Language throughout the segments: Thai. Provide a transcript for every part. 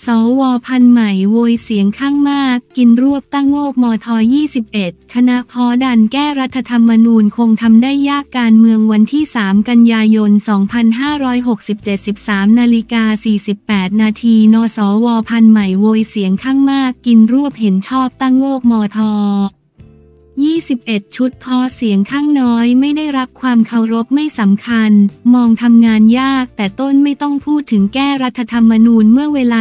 สว.พันธุ์ใหม่โวยเสียงข้างมากกินรวบตั้งโงกมท21คณะพอดันแก้รัฐธรรมนูญคงทำได้ยากการเมืองวันที่3กันยายน2567 13:48 นาทีนสว.พันธุ์ใหม่โวยเสียงข้างมากกินรวบเห็นชอบตั้งโงกมท21ชุดพอเสียงข้างน้อยไม่ได้รับความเคารพไม่สำคัญมองทำงานยากแต่ต้นไม่ต้องพูดถึงแก้รัฐธรรมนูญเมื่อเวลา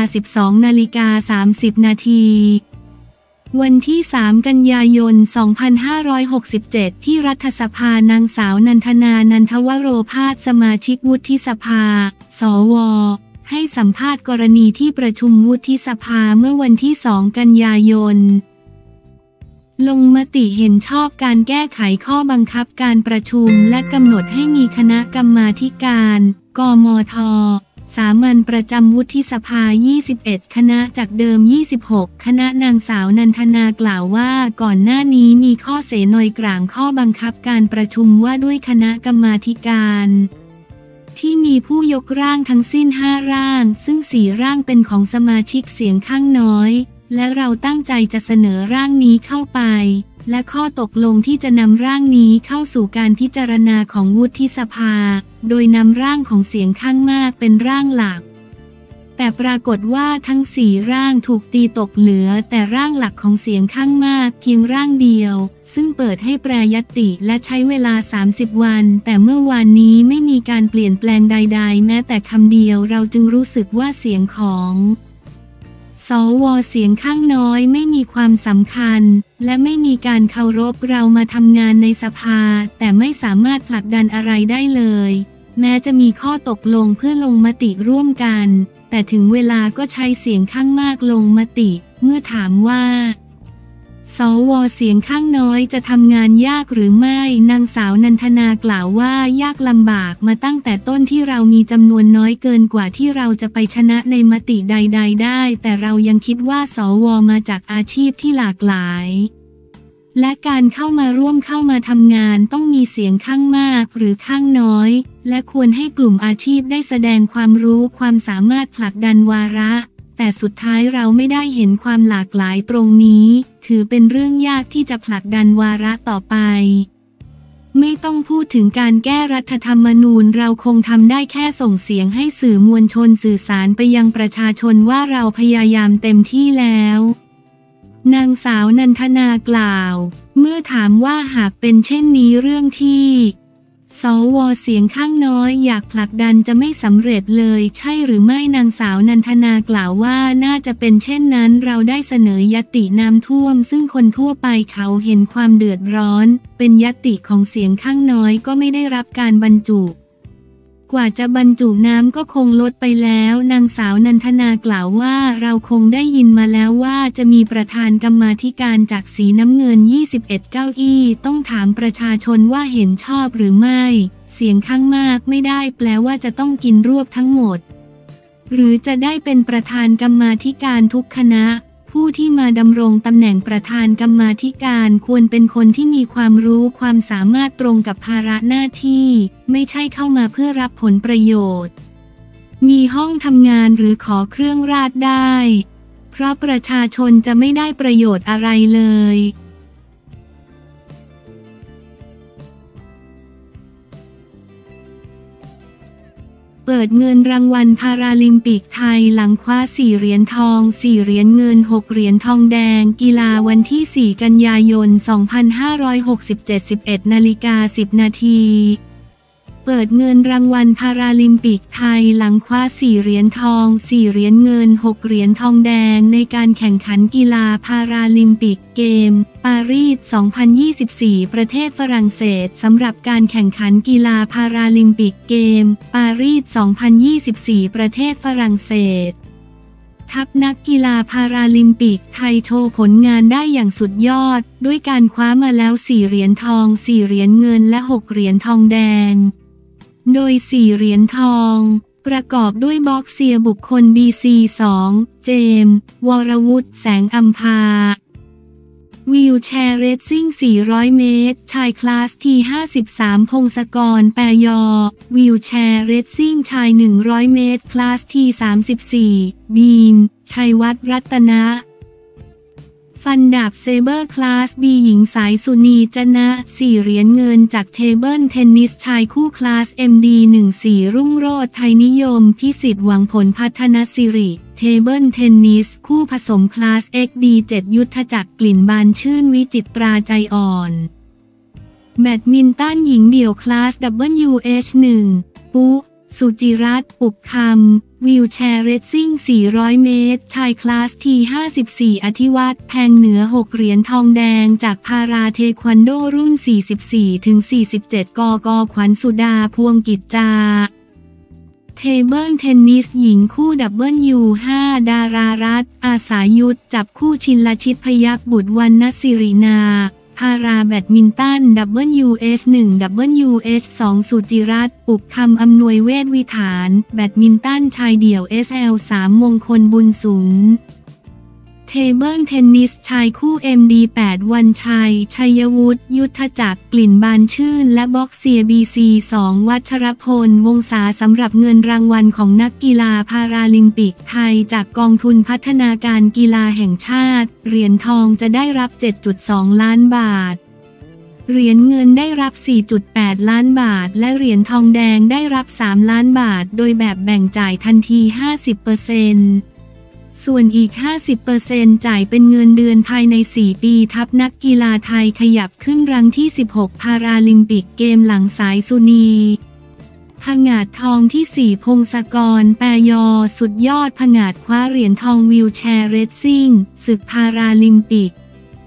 12:30 นาทีวันที่3กันยายน2567ที่รัฐสภานางสาวนันทนานันทวโรภาสสมาชิกวุฒิสภาสว.ให้สัมภาษณ์กรณีที่ประชุมวุฒิสภาเมื่อวันที่2กันยายนลงมติเห็นชอบการแก้ไขข้อบังคับการประชุมและกำหนดให้มีคณะกรรมาธิการกมท.สามัญประจำวุฒิสภา21คณะจากเดิม26คณะนางสาวนันทนากล่าวว่าก่อนหน้านี้มีข้อเสนอกลางข้อบังคับการประชุมว่าด้วยคณะกรรมาธิการที่มีผู้ยกร่างทั้งสิ้น5ร่างซึ่ง4ร่างเป็นของสมาชิกเสียงข้างน้อยและเราตั้งใจจะเสนอร่างนี้เข้าไปและข้อตกลงที่จะนำร่างนี้เข้าสู่การพิจารณาของวุฒิสภาโดยนำร่างของเสียงข้างมากเป็นร่างหลักแต่ปรากฏว่าทั้ง4ร่างถูกตีตกเหลือแต่ร่างหลักของเสียงข้างมากเพียงร่างเดียวซึ่งเปิดให้แปรยติและใช้เวลา30วันแต่เมื่อวานนี้ไม่มีการเปลี่ยนแปลงใดๆแม้แต่คำเดียวเราจึงรู้สึกว่าเสียงของสว.เสียงข้างน้อยไม่มีความสำคัญและไม่มีการเคารพเรามาทำงานในสภาแต่ไม่สามารถผลักดันอะไรได้เลยแม้จะมีข้อตกลงเพื่อลงมติร่วมกันแต่ถึงเวลาก็ใช้เสียงข้างมากลงมติเมื่อถามว่าสว.เสียงข้างน้อยจะทำงานยากหรือไม่นางสาวนันทนากล่าวว่ายากลำบากมาตั้งแต่ต้นที่เรามีจำนวนน้อยเกินกว่าที่เราจะไปชนะในมติใดๆได้แต่เรายังคิดว่าสว.มาจากอาชีพที่หลากหลายและการเข้ามาทำงานต้องมีเสียงข้างมากหรือข้างน้อยและควรให้กลุ่มอาชีพได้แสดงความรู้ความสามารถผลักดันวาระแต่สุดท้ายเราไม่ได้เห็นความหลากหลายตรงนี้ถือเป็นเรื่องยากที่จะผลักดันวาระต่อไปไม่ต้องพูดถึงการแก้รัฐธรรมนูญเราคงทำได้แค่ส่งเสียงให้สื่อมวลชนสื่อสารไปยังประชาชนว่าเราพยายามเต็มที่แล้วนางสาวนันทนากล่าวเมื่อถามว่าหากเป็นเช่นนี้เรื่องที่สว.เสียงข้างน้อยอยากผลักดันจะไม่สำเร็จเลยใช่หรือไม่นางสาวนันทนากล่าวว่าน่าจะเป็นเช่นนั้นเราได้เสนอยติน้ำท่วมซึ่งคนทั่วไปเขาเห็นความเดือดร้อนเป็นยติของเสียงข้างน้อยก็ไม่ได้รับการบรรจุกว่าจะบรรจุน้ำก็คงลดไปแล้วนางสาวนันทนากล่าวว่าเราคงได้ยินมาแล้วว่าจะมีประธานกรรมาธิการจากสีน้ำเงิน21เก้าอี้ต้องถามประชาชนว่าเห็นชอบหรือไม่เสียงข้างมากไม่ได้แปลว่าจะต้องกินรวบทั้งหมดหรือจะได้เป็นประธานกรรมาธิการทุกคณะผู้ที่มาดำรงตำแหน่งประธานกรรมาธิการควรเป็นคนที่มีความรู้ความสามารถตรงกับภาระหน้าที่ไม่ใช่เข้ามาเพื่อรับผลประโยชน์มีห้องทำงานหรือขอเครื่องราชได้เพราะประชาชนจะไม่ได้ประโยชน์อะไรเลยเปิดเงินรางวัลพาราลิมปิกไทยหลังคว้า4เหรียญทอง4เหรียญเงิน6เหรียญทองแดงกีฬาวันที่4กันยายน2567 11:10 นาทีเปิดเงินรางวัลพาราลิมปิกไทยหลังคว้า4เหรียญทอง4เหรียญเงิน6เหรียญทองแดงในการแข่งขันกีฬาพาราลิมปิกเกมปารีส 2024 ประเทศฝรั่งเศสสำหรับการแข่งขันกีฬาพาราลิมปิกเกมปารีส 2024 ประเทศฝรั่งเศสทัพนักกีฬาพาราลิมปิกไทยโชว์ผลงานได้อย่างสุดยอดด้วยการคว้ามาแล้ว4เหรียญทอง4เหรียญเงินและ6เหรียญทองแดงโดย4เหรียญทองประกอบด้วยบ็อกเซียบุคคล BC2 เจมส์วรวุฒิแสงอัมพาวีลแชร์เรซซิ่ง400 เมตรชายคลาสที่53พงศกรแปรยอวีลแชร์เรซซิ่งชาย100 เมตรคลาสที่34บีมชัยวัฒน์รัตนะฟันดาบเซเบอร์คลาสบีหญิงสายสุนีจนะ4 เหรียญเงินจากเทเบิลเทนนิสชายคู่คลาส MD14 รุ่งโรจน์ไทยนิยมพิสิทธิ์หวังผลพัฒนสิริเทเบิลเทนนิสคู่ผสมคลาส XD7 ยุทธจักรกลิ่นบานชื่นวิจิตราใจอ่อนแบดมินตันหญิงเดี่ยวคลาส WH1 ปุ๊สุจิรัตน์ปุกคำวีลแชร์เรซซิ่ง400 เมตรชายคลาสที่54อธิวัฒน์แพงเหนือ6 เหรียญทองแดงจากพาราเทควันโดรุ่น44-47กก.ขวัญสุดาพวงกิจจาเทเบิลเทนนิสหญิงคู่ W5 ดารารัตน์อาสายุทธจับคู่ชินลชิตพยัคฆ์บุตรวรรณศิรินาพาราแบดมินตัน WH1 WH2 สุจิรัตน์ปุกคำอำนวยเวชวิถารแบดมินตันชายเดี่ยว SL3 มงคลบุญสุนเทเบิลเทนนิสชายคู่ MD8 วันชัยชัยวุฒิยุทธจักรกลิ่นบานชื่นและบ็อกเซีย BC2 วัชรพลวงศาสำหรับเงินรางวัลของนักกีฬาพาราลิมปิกไทยจากกองทุนพัฒนาการกีฬาแห่งชาติเหรียญทองจะได้รับ 7.2 ล้านบาทเหรียญเงินได้รับ 4.8 ล้านบาทและเหรียญทองแดงได้รับ 3 ล้านบาทโดยแบบแบ่งจ่ายทันที 50%ส่วนอีก 50% จ่ายเป็นเงินเดือนภายใน 4 ปีทัพนักกีฬาไทยขยับขึ้นรังที่ 16 พาราลิมปิกเกมหลังสายสุนีผงาดทองที่ 4 พงศกรแปรยอสุดยอดผงาดคว้าเหรียญทองวีลแชร์เรซซิ่งศึกพาราลิมปิก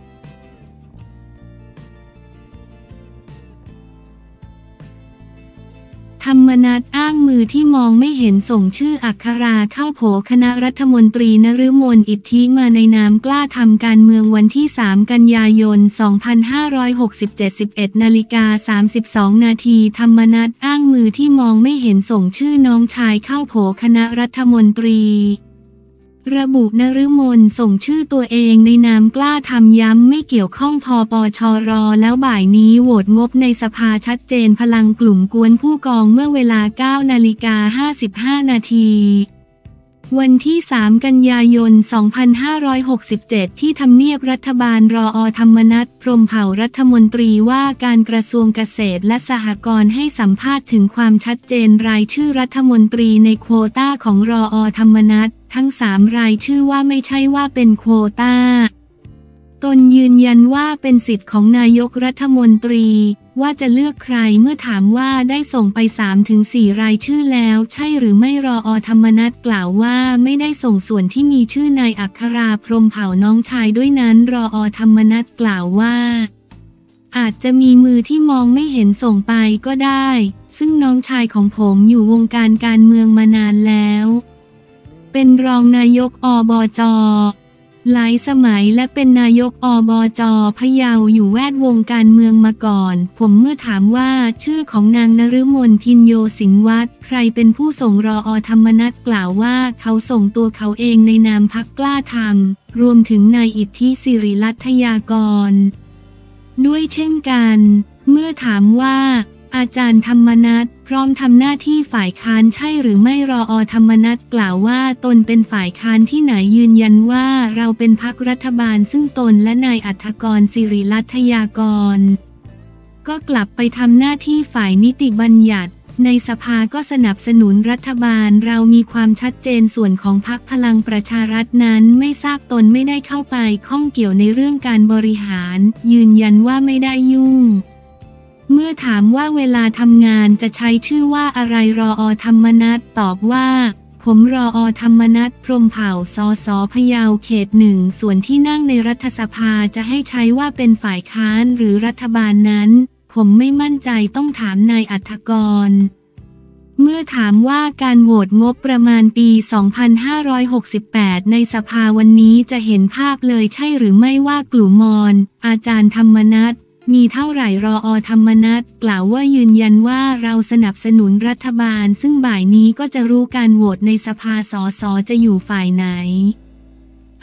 ธรรมนัสอ้างมือที่มองไม่เห็นส่งชื่ออัคราเข้าโผคณะรัฐมนตรีนฤมลอิทธิมาในนามกล้าทำการเมืองวันที่ 3 กันยายน 2567 11:32 นาทีธรรมนัสอ้างมือที่มองไม่เห็นส่งชื่อน้องชายเข้าโผคณะรัฐมนตรีระบุนฤมลส่งชื่อตัวเองในนามกล้าทำย้ำไม่เกี่ยวข้องพปชรแล้วบ่ายนี้โหวตงบในสภาชัดเจนพลังกลุ่มกวนผู้กองเมื่อเวลา 9:55 นาทีวันที่ 3 กันยายน 2567 ที่ทำเนียบรัฐบาลรอ.ธรรมนัส พรหมเผ่ารัฐมนตรีว่าการกระทรวงเกษตรและสหกรณ์ให้สัมภาษณ์ถึงความชัดเจนรายชื่อรัฐมนตรีในโควต้าของรอ.ธรรมนัสทั้ง 3 รายชื่อว่าไม่ใช่ว่าเป็นโควต้าตนยืนยันว่าเป็นสิทธิ์ของนายกรัฐมนตรีว่าจะเลือกใครเมื่อถามว่าได้ส่งไป 3-4 รายชื่อแล้วใช่หรือไม่รอ.ธรรมนัสกล่าวว่าไม่ได้ส่งส่วนที่มีชื่อนายอัคราพรหมเผ่าน้องชายด้วยนั้นรอ.ธรรมนัสกล่าวว่าอาจจะมีมือที่มองไม่เห็นส่งไปก็ได้ซึ่งน้องชายของผมอยู่วงการการเมืองมานานแล้วเป็นรองนายกอบจ.หลายสมัยและเป็นนายกอบจ.พะเยาอยู่แวดวงการเมืองมาก่อนผมเมื่อถามว่าชื่อของนางนฤมลพินโยสินวัตรใครเป็นผู้ส่งรอ.ธรรมนัสกล่าวว่าเขาส่งตัวเขาเองในนามพรรคกล้าทำรวมถึงนายอิทธิสิริรัตยากรด้วยเช่นกันเมื่อถามว่าอาจารย์ธรรมนัสพร้อมทำหน้าที่ฝ่ายค้านใช่หรือไม่รอ.ธรรมนัสกล่าวว่าตนเป็นฝ่ายค้านที่ไหนยืนยันว่าเราเป็นพรรครัฐบาลซึ่งตนและนายอัฏฐกรสิริรัตยากรก็กลับไปทำหน้าที่ฝ่ายนิติบัญญัติในสภาก็สนับสนุนรัฐบาลเรามีความชัดเจนส่วนของพรรคพลังประชารัฐนั้นไม่ทราบตนไม่ได้เข้าไปข้องเกี่ยวในเรื่องการบริหารยืนยันว่าไม่ได้ยุ่งเมื่อถามว่าเวลาทำงานจะใช้ชื่อว่าอะไรรอ.ธรรมนัสตอบว่าผมรอ.ธรรมนัสพรหมเผ่าสส.พะเยาเขต 1ส่วนที่นั่งในรัฐสภาจะให้ใช้ว่าเป็นฝ่ายค้านหรือรัฐบาลนั้นผมไม่มั่นใจต้องถามนายอัฏฐกรเมื่อถามว่าการโหวตงบประมาณปี 2568 ในสภาวันนี้จะเห็นภาพเลยใช่หรือไม่ว่ากลุ่มมอนอาจารย์ธรรมนัสมีเท่าไหร่รอ.ธรรมนัสกล่าวว่ายืนยันว่าเราสนับสนุนรัฐบาลซึ่งบ่ายนี้ก็จะรู้การโหวตในสภาสสจะอยู่ฝ่ายไหน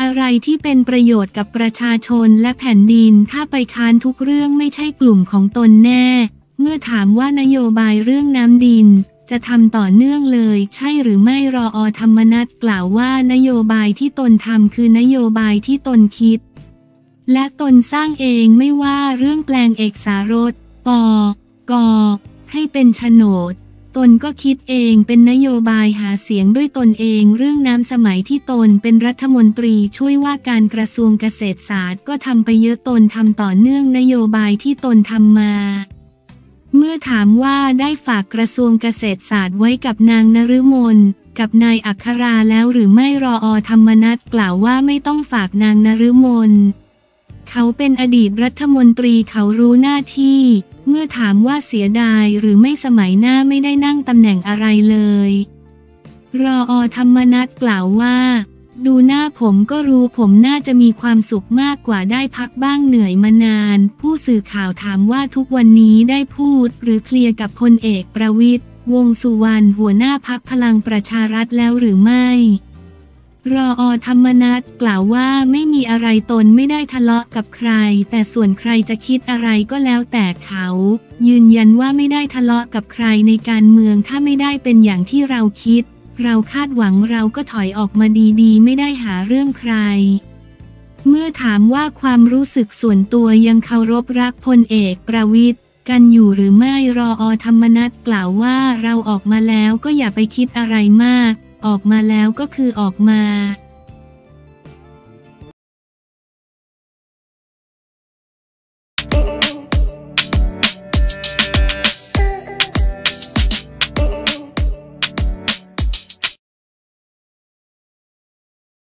อะไรที่เป็นประโยชน์กับประชาชนและแผ่นดินถ้าไปค้านทุกเรื่องไม่ใช่กลุ่มของตนแน่เมื่อถามว่านโยบายเรื่องน้ำดินจะทำต่อเนื่องเลยใช่หรือไม่รอ.ธรรมนัสกล่าวว่านโยบายที่ตนทำคือนโยบายที่ตนคิดและตนสร้างเองไม่ว่าเรื่องแปลงเอกสารสปกให้เป็นโฉนดตนก็คิดเองเป็นนโยบายหาเสียงด้วยตนเองเรื่องน้ำสมัยที่ตนเป็นรัฐมนตรีช่วยว่าการกระทรวงเกษตรศาสตร์ก็ทำไปเยอะตนทำต่อเนื่องนโยบายที่ตนทำมาเมื่อถามว่าได้ฝากกระทรวงเกษตรศาสตร์ไว้กับนางนฤมลกับนายอัคราแล้วหรือไม่รอ.ธรรมนัสกล่าวว่าไม่ต้องฝากนางนฤมลเขาเป็นอดีตรัฐมนตรีเขารู้หน้าที่เมื่อถามว่าเสียดายหรือไม่สมัยหน้าไม่ได้นั่งตำแหน่งอะไรเลยรอ.ธรรมนัสกล่าวว่าดูหน้าผมก็รู้ผมน่าจะมีความสุขมากกว่าได้พักบ้างเหนื่อยมานานผู้สื่อข่าวถามว่าทุกวันนี้ได้พูดหรือเคลียร์กับพลเอกประวิตรวงษ์สุวรรณหัวหน้าพรรคพลังประชารัฐแล้วหรือไม่รอ.ธรรมนัสกล่าวว่าไม่มีอะไรตนไม่ได้ทะเลาะกับใครแต่ส่วนใครจะคิดอะไรก็แล้วแต่เขายืนยันว่าไม่ได้ทะเลาะกับใครในการเมืองถ้าไม่ได้เป็นอย่างที่เราคิดเราคาดหวังเราก็ถอยออกมาดีๆไม่ได้หาเรื่องใครเมื่อถามว่าความรู้สึกส่วนตัวยังเคารพรักพลเอกประวิตรกันอยู่หรือไม่รอ.ธรรมนัสกล่าวว่าเราออกมาแล้วก็อย่าไปคิดอะไรมากออกมาแล้วก็คือออกมา